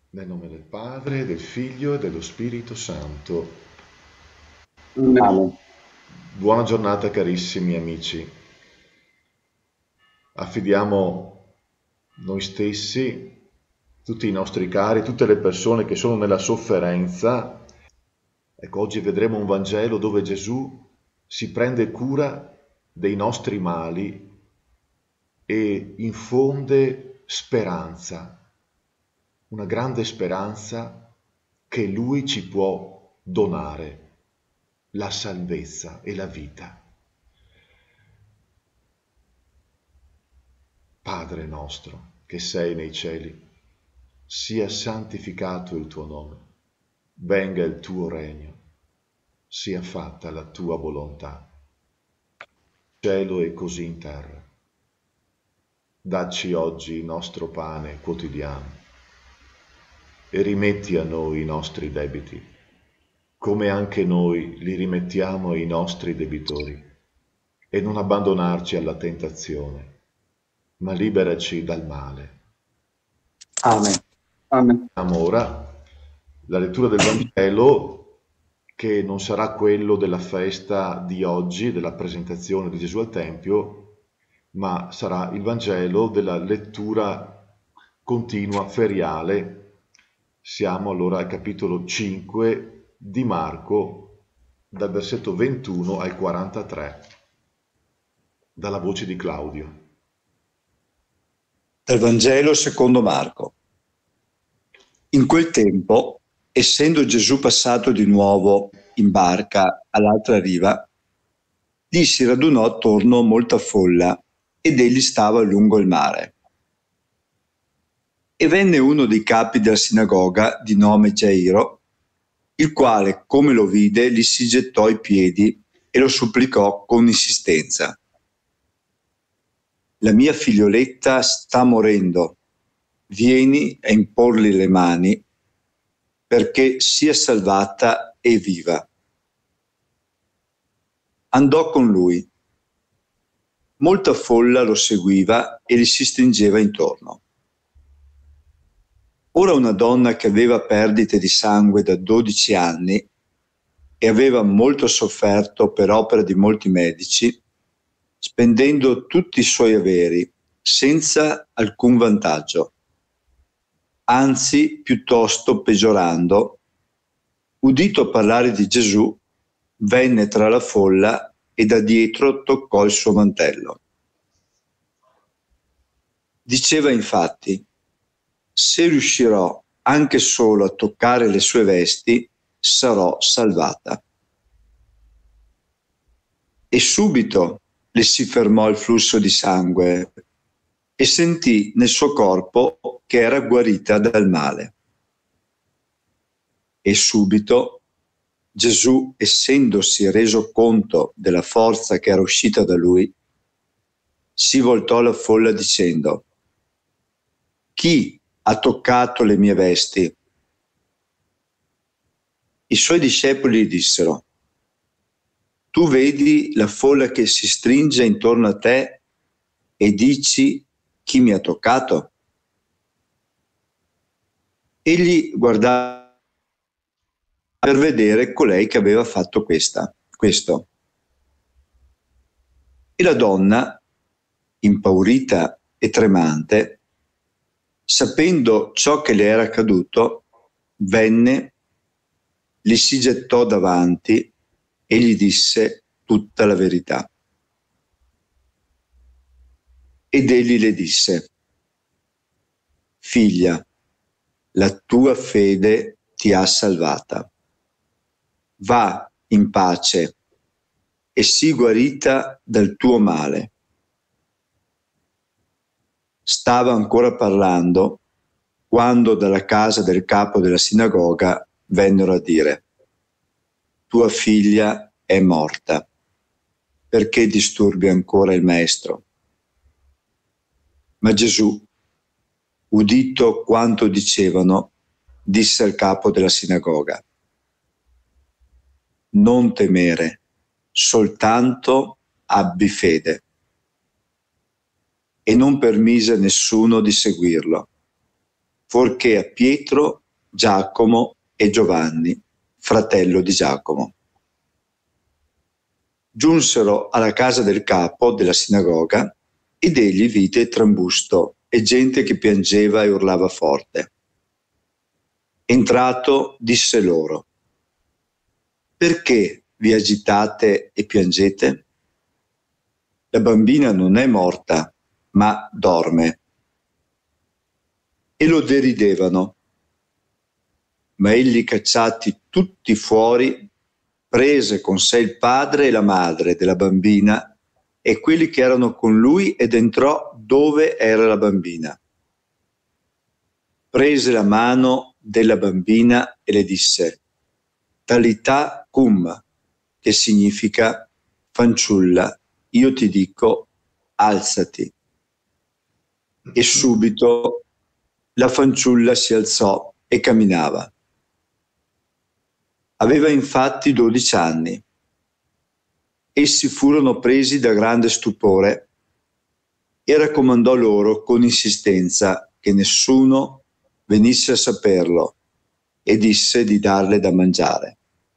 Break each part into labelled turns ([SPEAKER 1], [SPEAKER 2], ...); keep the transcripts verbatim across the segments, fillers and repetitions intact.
[SPEAKER 1] Nel nome del Padre, del Figlio e dello Spirito Santo.
[SPEAKER 2] Amen.
[SPEAKER 1] Buona giornata carissimi amici. Affidiamo noi stessi, tutti i nostri cari, tutte le persone che sono nella sofferenza. Ecco, oggi vedremo un Vangelo dove Gesù si prende cura dei nostri mali e infonde speranza, una grande speranza che Lui ci può donare, la salvezza e la vita. Padre nostro, che sei nei cieli, sia santificato il tuo nome, venga il tuo regno, sia fatta la tua volontà, in cielo e così in terra. Dacci oggi il nostro pane quotidiano e rimetti a noi i nostri debiti, come anche noi li rimettiamo ai nostri debitori, e non abbandonarci alla tentazione, ma liberaci dal male.
[SPEAKER 2] Amen. Amen.
[SPEAKER 1] Abbiamo ora la lettura del Vangelo, che non sarà quello della festa di oggi, della presentazione di Gesù al Tempio, ma sarà il Vangelo della lettura continua feriale. Siamo allora al capitolo cinque di Marco, dal versetto ventuno al quarantatré, dalla voce di Claudio.
[SPEAKER 2] Dal Vangelo secondo Marco. In quel tempo, essendo Gesù passato di nuovo in barca all'altra riva, gli si radunò attorno molta folla ed egli stava lungo il mare. E venne uno dei capi della sinagoga di nome Gairo, il quale, come lo vide, gli si gettò ai piedi e lo supplicò con insistenza. La mia figlioletta sta morendo, vieni a imporgli le mani perché sia salvata e viva. Andò con lui. Molta folla lo seguiva e gli si stringeva intorno. Ora una donna che aveva perdite di sangue da dodici anni e aveva molto sofferto per opera di molti medici, spendendo tutti i suoi averi senza alcun vantaggio, anzi piuttosto peggiorando, udito parlare di Gesù, venne tra la folla e da dietro toccò il suo mantello. Diceva infatti: se riuscirò anche solo a toccare le sue vesti, sarò salvata. E subito le si fermò il flusso di sangue e sentì nel suo corpo che era guarita dal male. E subito Gesù, essendosi reso conto della forza che era uscita da lui, si voltò alla folla dicendo: chi ha toccato le mie vesti? I suoi discepoli gli dissero: tu vedi la folla che si stringe intorno a te e dici: chi mi ha toccato? Egli guardava per vedere colei che aveva fatto questa, questo. E la donna, impaurita e tremante, sapendo ciò che le era accaduto, venne, gli si gettò davanti e gli disse tutta la verità. Ed egli le disse: figlia, la tua fede ti ha salvata. Va in pace e sii guarita dal tuo male. Stava ancora parlando quando dalla casa del capo della sinagoga vennero a dire: tua figlia è morta, perché disturbi ancora il maestro? Ma Gesù, udito quanto dicevano, disse al capo della sinagoga: non temere, soltanto abbi fede. E non permise a nessuno di seguirlo. fuorché a Pietro, Giacomo e Giovanni, fratello di Giacomo. Giunsero alla casa del capo della sinagoga ed egli vide trambusto e gente che piangeva e urlava forte. Entrato, disse loro: perché vi agitate e piangete? La bambina non è morta, ma dorme. E lo deridevano. Ma egli, cacciati tutti fuori, prese con sé il padre e la madre della bambina e quelli che erano con lui ed entrò dove era la bambina. Prese la mano della bambina e le disse: Talità cum, che significa: fanciulla, io ti dico, alzati. E subito la fanciulla si alzò e camminava. Aveva infatti dodici anni. Essi furono presi da grande stupore e raccomandò loro con insistenza che nessuno venisse a saperlo e disse di darle da mangiare.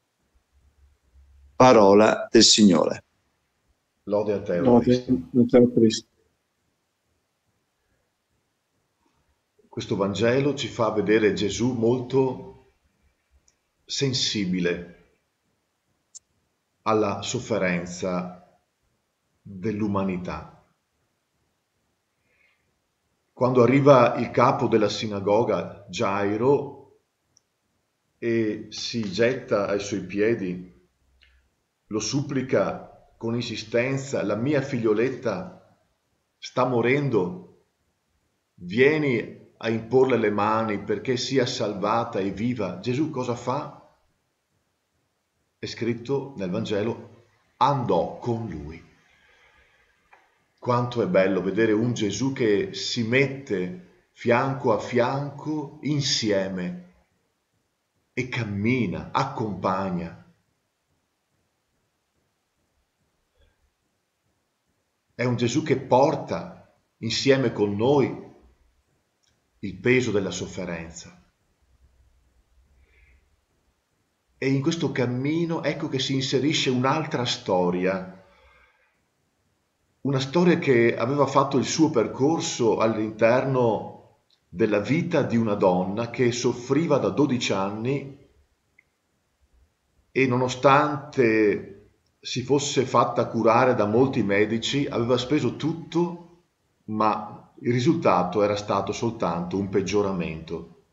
[SPEAKER 2] Parola del Signore.
[SPEAKER 1] Lode a te, o
[SPEAKER 3] Lode
[SPEAKER 1] Cristo.
[SPEAKER 3] a te, o Cristo.
[SPEAKER 1] Questo Vangelo ci fa vedere Gesù molto sensibile alla sofferenza dell'umanità. Quando arriva il capo della sinagoga, Gairo, e si getta ai suoi piedi, lo supplica con insistenza: la mia figlioletta sta morendo, vieni a imporle le mani perché sia salvata e viva. Gesù cosa fa? È scritto nel Vangelo: andò con lui. Quanto è bello vedere un Gesù che si mette fianco a fianco insieme e cammina, accompagna. È un Gesù che porta insieme con noi il peso della sofferenza. E in questo cammino ecco che si inserisce un'altra storia, una storia che aveva fatto il suo percorso all'interno della vita di una donna che soffriva da dodici anni e, nonostante si fosse fatta curare da molti medici, aveva speso tutto, ma il risultato era stato soltanto un peggioramento.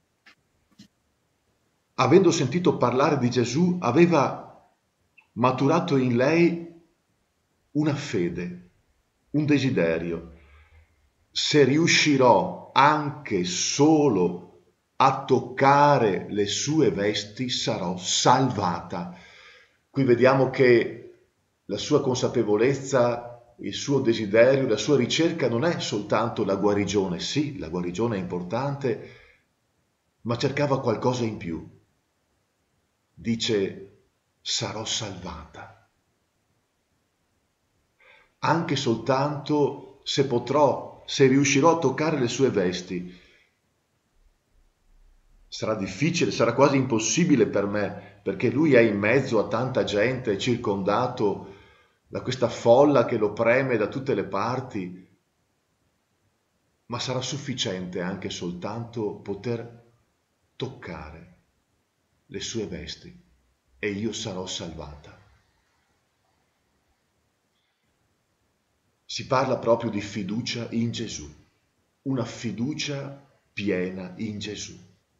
[SPEAKER 1] Avendo sentito parlare di Gesù, aveva maturato in lei una fede, un desiderio. Se riuscirò anche solo a toccare le sue vesti, sarò salvata. Qui vediamo che la sua consapevolezza, il suo desiderio, la sua ricerca non è soltanto la guarigione. Sì, la guarigione è importante, ma cercava qualcosa in più. Dice: sarò salvata. Anche soltanto se potrò, se riuscirò a toccare le sue vesti. Sarà difficile, sarà quasi impossibile per me, perché lui è in mezzo a tanta gente, è circondato da questa folla che lo preme da tutte le parti, ma sarà sufficiente anche soltanto poter toccare le sue vesti e io sarò salvata. Si parla proprio di fiducia in Gesù, una fiducia piena in Gesù.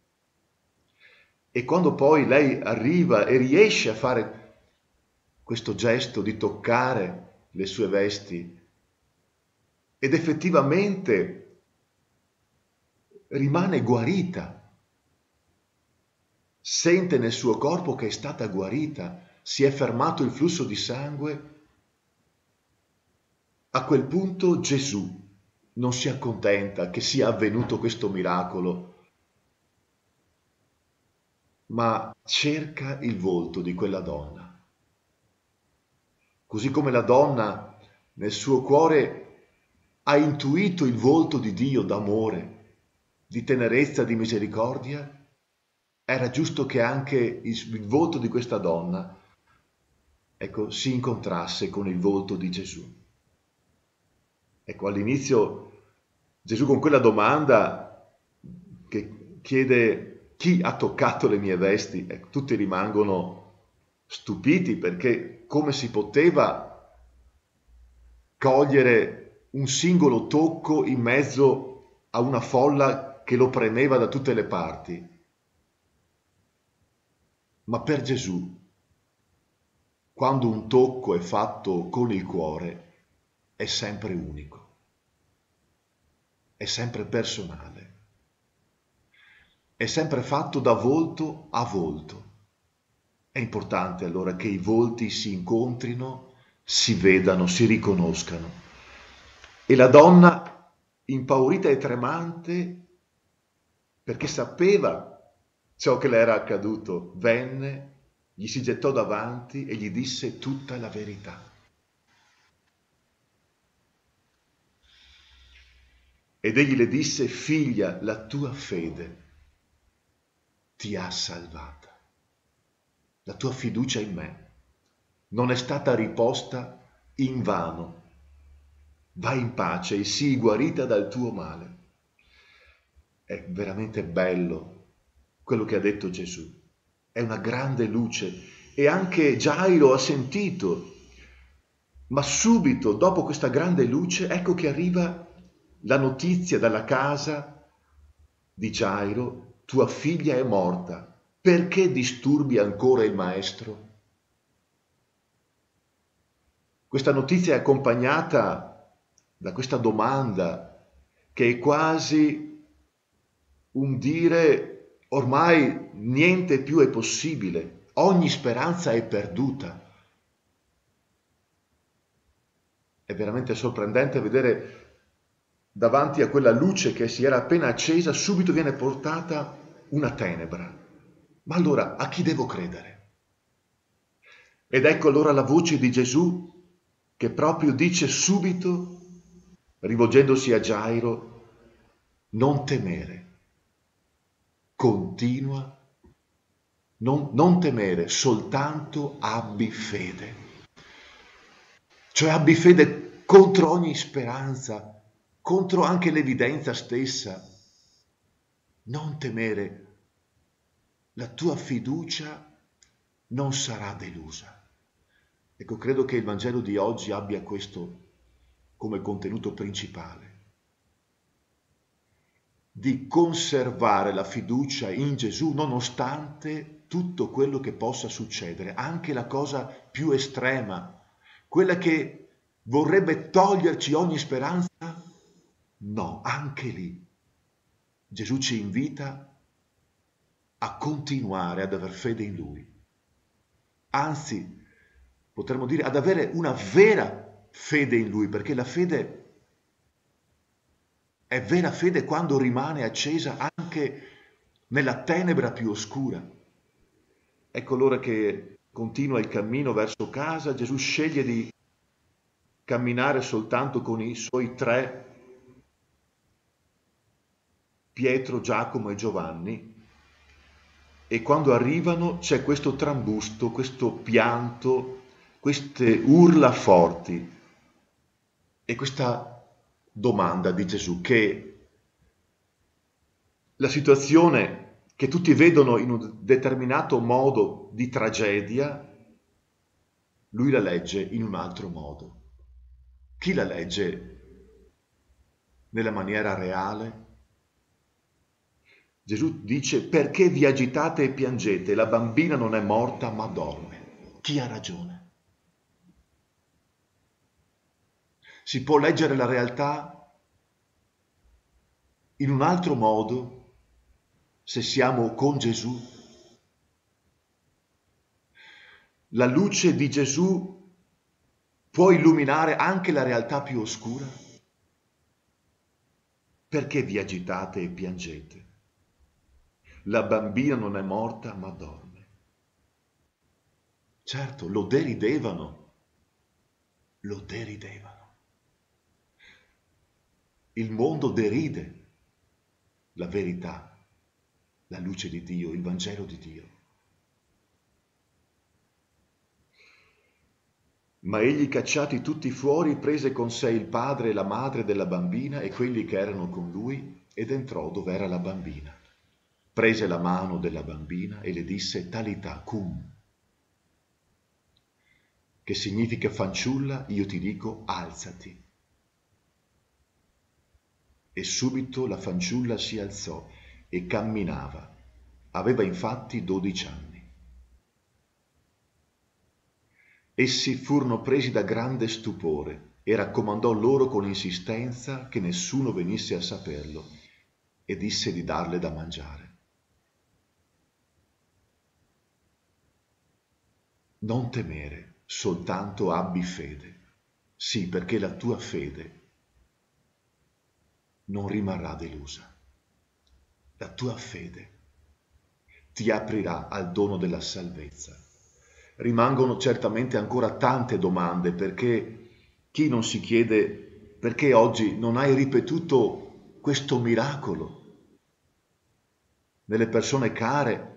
[SPEAKER 1] E quando poi lei arriva e riesce a fare questo gesto di toccare le sue vesti ed effettivamente rimane guarita, sente nel suo corpo che è stata guarita, si è fermato il flusso di sangue, a quel punto Gesù non si accontenta che sia avvenuto questo miracolo, ma cerca il volto di quella donna. Così come la donna nel suo cuore ha intuito il volto di Dio d'amore, di tenerezza, di misericordia, era giusto che anche il, il volto di questa donna, ecco, si incontrasse con il volto di Gesù. Ecco, all'inizio Gesù con quella domanda che chiede chi ha toccato le mie vesti, ecco, tutti rimangono stupiti perché come si poteva cogliere un singolo tocco in mezzo a una folla che lo premeva da tutte le parti. Ma per Gesù, quando un tocco è fatto con il cuore, è sempre unico, è sempre personale, è sempre fatto da volto a volto. È importante allora che i volti si incontrino, si vedano, si riconoscano. E la donna, impaurita e tremante, perché sapeva ciò che le era accaduto, venne, gli si gettò davanti e gli disse tutta la verità. Ed egli le disse: figlia, la tua fede ti ha salvata. La tua fiducia in me non è stata riposta invano. Vai in pace e sii guarita dal tuo male. È veramente bello quello che ha detto Gesù. È una grande luce e anche Gairo ha sentito, ma subito dopo questa grande luce ecco che arriva la notizia dalla casa di Gairo: tua figlia è morta, perché disturbi ancora il maestro? Questa notizia è accompagnata da questa domanda che è quasi un dire: ormai niente più è possibile, ogni speranza è perduta. È veramente sorprendente vedere davanti a quella luce che si era appena accesa, subito viene portata una tenebra. Ma allora a chi devo credere? Ed ecco allora la voce di Gesù che proprio dice subito, rivolgendosi a Gairo: non temere, continua, non, non temere, soltanto abbi fede. Cioè abbi fede contro ogni speranza, contro anche l'evidenza stessa. Non temere, la tua fiducia non sarà delusa. Ecco, credo che il Vangelo di oggi abbia questo come contenuto principale, di conservare la fiducia in Gesù nonostante tutto quello che possa succedere, anche la cosa più estrema, quella che vorrebbe toglierci ogni speranza. No, anche lì Gesù ci invita a continuare ad aver fede in Lui. Anzi, potremmo dire ad avere una vera fede in Lui, perché la fede è vera fede quando rimane accesa anche nella tenebra più oscura. Ecco allora che continua il cammino verso casa. Gesù sceglie di camminare soltanto con i suoi tre, Pietro, Giacomo e Giovanni, e quando arrivano c'è questo trambusto, questo pianto, queste urla forti e questa domanda di Gesù, che la situazione che tutti vedono in un determinato modo di tragedia, lui la legge in un altro modo. Chi la legge nella maniera reale? Gesù dice: perché vi agitate e piangete? La bambina non è morta ma dorme. Chi ha ragione? Si può leggere la realtà in un altro modo se siamo con Gesù. La luce di Gesù può illuminare anche la realtà più oscura. Perché vi agitate e piangete? La bambina non è morta ma dorme. Certo, lo deridevano, lo deridevano. Il mondo deride la verità, la luce di Dio, il Vangelo di Dio. Ma egli, cacciati tutti fuori, prese con sé il padre e la madre della bambina e quelli che erano con lui ed entrò dove era la bambina. Prese la mano della bambina e le disse Talità cum, che significa fanciulla, io ti dico alzati. E subito la fanciulla si alzò e camminava. Aveva infatti dodici anni. Essi furono presi da grande stupore e raccomandò loro con insistenza che nessuno venisse a saperlo e disse di darle da mangiare. Non temere, soltanto abbi fede. Sì, perché la tua fede non rimarrà delusa. La tua fede ti aprirà al dono della salvezza. Rimangono certamente ancora tante domande, perché chi non si chiede perché oggi non hai ripetuto questo miracolo nelle persone care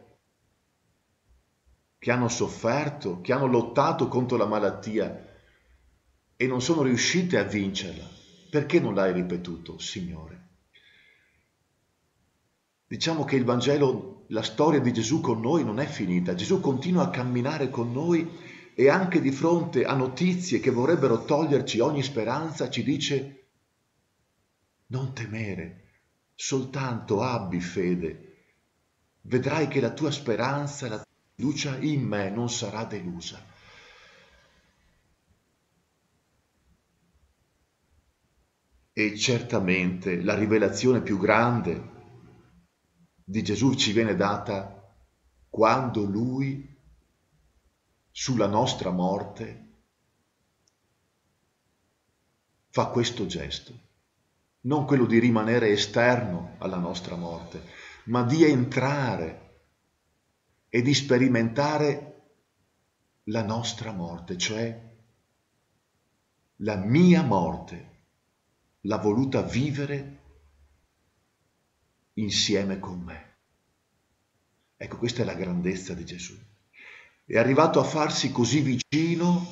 [SPEAKER 1] che hanno sofferto, che hanno lottato contro la malattia e non sono riuscite a vincerla. Perché non l'hai ripetuto, Signore? Diciamo che il Vangelo, la storia di Gesù con noi non è finita. Gesù continua a camminare con noi e anche di fronte a notizie che vorrebbero toglierci ogni speranza ci dice non temere, soltanto abbi fede. Vedrai che la tua speranza, la tua fiducia in me non sarà delusa. E certamente la rivelazione più grande di Gesù ci viene data quando Lui, sulla nostra morte, fa questo gesto, non quello di rimanere esterno alla nostra morte, ma di entrare e di sperimentare la nostra morte, cioè la mia morte, l'ha voluta vivere insieme con me. Ecco, questa è la grandezza di Gesù. È arrivato a farsi così vicino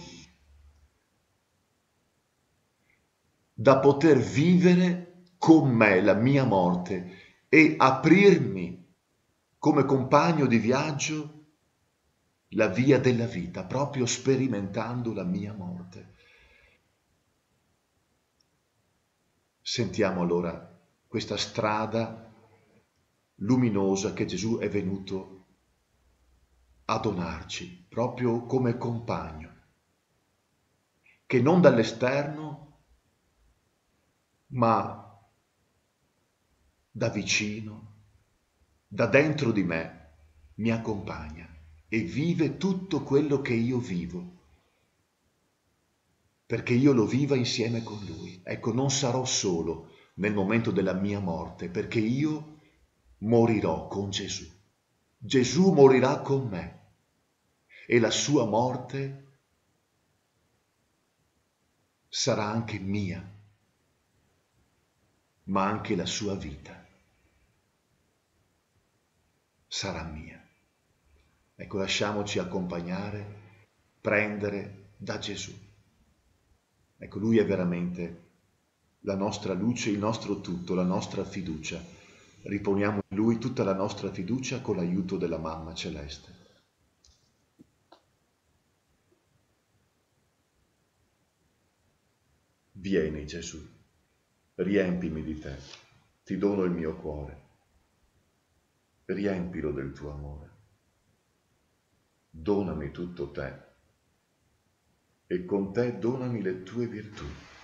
[SPEAKER 1] da poter vivere con me la mia morte e aprirmi come compagno di viaggio la via della vita, proprio sperimentando la mia morte. Sentiamo allora questa strada luminosa che Gesù è venuto a donarci, proprio come compagno, che non dall'esterno, ma da vicino, da dentro di me, mi accompagna e vive tutto quello che io vivo, perché io lo viva insieme con Lui. Ecco, non sarò solo nel momento della mia morte, perché io morirò con Gesù. Gesù morirà con me e la sua morte sarà anche mia, ma anche la sua vita sarà mia. Ecco, lasciamoci accompagnare, prendere da Gesù. Ecco, Lui è veramente la nostra luce, il nostro tutto, la nostra fiducia. Riponiamo in Lui tutta la nostra fiducia con l'aiuto della Mamma Celeste. Vieni, Gesù, riempimi di te, ti dono il mio cuore, riempilo del tuo amore. Donami tutto te e con te donami le tue virtù.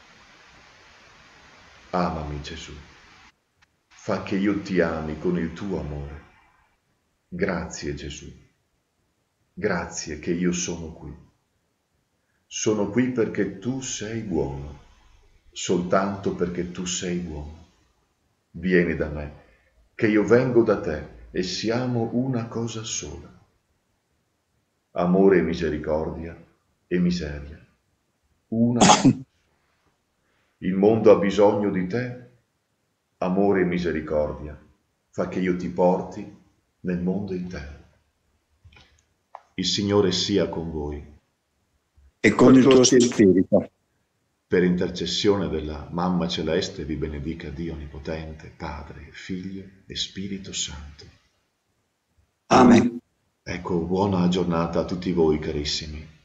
[SPEAKER 1] Amami, Gesù, fa che io ti ami con il tuo amore. Grazie, Gesù, grazie che io sono qui. Sono qui perché tu sei buono, soltanto perché tu sei buono. Vieni da me, che io vengo da te e siamo una cosa sola. Amore e misericordia e miseria. Una. Il mondo ha bisogno di te, amore e misericordia, fa che io ti porti nel mondo intero. Il Signore sia con voi.
[SPEAKER 2] E con il tuo spirito.
[SPEAKER 1] Per intercessione della Mamma Celeste vi benedica Dio Onnipotente, Padre, Figlio e Spirito Santo.
[SPEAKER 2] Amen.
[SPEAKER 1] Ecco, buona giornata a tutti voi carissimi.